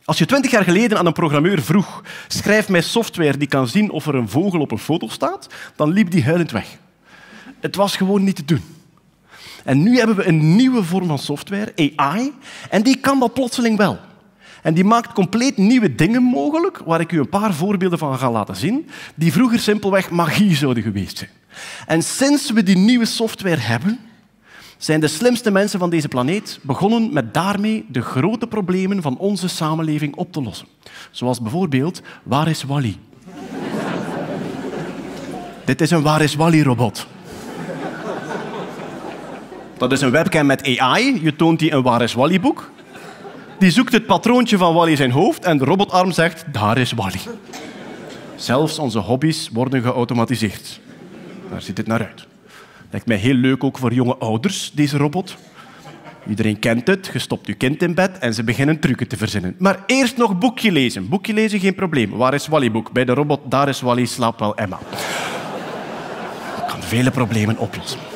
Als je 20 jaar geleden aan een programmeur vroeg, schrijf mij software die kan zien of er een vogel op een foto staat, dan liep die huilend weg. Het was gewoon niet te doen. En nu hebben we een nieuwe vorm van software, AI, en die kan dat plotseling wel. En die maakt compleet nieuwe dingen mogelijk, waar ik u een paar voorbeelden van ga laten zien, die vroeger simpelweg magie zouden geweest zijn. En sinds we die nieuwe software hebben, zijn de slimste mensen van deze planeet begonnen met daarmee de grote problemen van onze samenleving op te lossen. Zoals bijvoorbeeld, waar is Wally? Dit is een waar is Wally-robot. Dat is een webcam met AI. Je toont die een waar is Wally-boek. Die zoekt het patroontje van Wally zijn hoofd en de robotarm zegt, daar is Wally. Zelfs onze hobby's worden geautomatiseerd. Daar ziet het naar uit. Lijkt mij heel leuk ook voor jonge ouders, deze robot. Iedereen kent het. Je stopt je kind in bed en ze beginnen trucken te verzinnen. Maar eerst nog boekje lezen. Boekje lezen, geen probleem. Waar is Wally-boek? Bij de robot, daar is Wally, slaapt wel Emma. Ik kan vele problemen oplossen.